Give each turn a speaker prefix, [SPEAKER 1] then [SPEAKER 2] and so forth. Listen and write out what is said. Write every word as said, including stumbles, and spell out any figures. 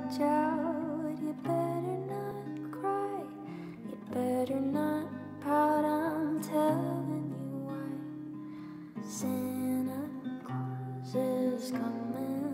[SPEAKER 1] child, you better not cry, you better not pout, I'm telling you why. Santa Claus is coming